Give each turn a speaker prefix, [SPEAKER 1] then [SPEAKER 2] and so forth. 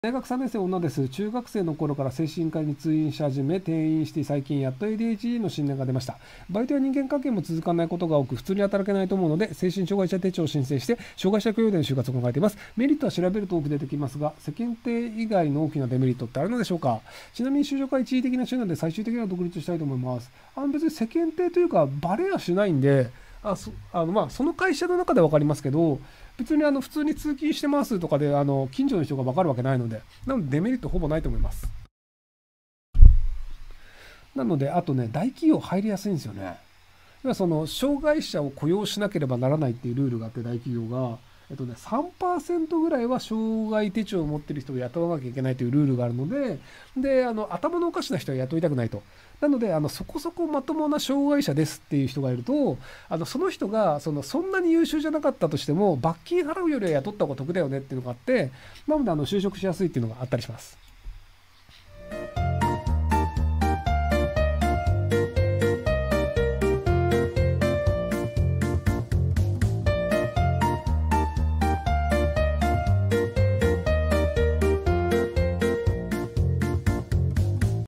[SPEAKER 1] 大学3年生女です。中学生の頃から精神科に通院し始め、転院して最近やっと ADHD の診断が出ました。バイトや人間関係も続かないことが多く、普通に働けないと思うので、精神障害者手帳を申請して、障害者雇用での就活を考えています。メリットは調べると多く出てきますが、世間体以外の大きなデメリットってあるのでしょうか。ちなみに就職は一時的な手段で最終的には独立したいと思います。別に世間体というか、バレはしないんで、その会社の中では分かりますけど、別に普通に通勤してますとかで近所の人が分かるわけないので、なのでデメリットほぼないと思います。なので、あとね、大企業入りやすいんですよね。要はその障害者を雇用しなければならないっていうルールがあって、大企業が、3% ぐらいは障害手帳を持っている人を雇わなきゃいけないというルールがあるので、頭のおかしな人は雇いたくないと。なので、そこそこまともな障害者ですっていう人がいると、その人がそんなに優秀じゃなかったとしても、罰金払うよりは雇った方が得だよねっていうのがあって、なので、就職しやすいっていうのがあったりします。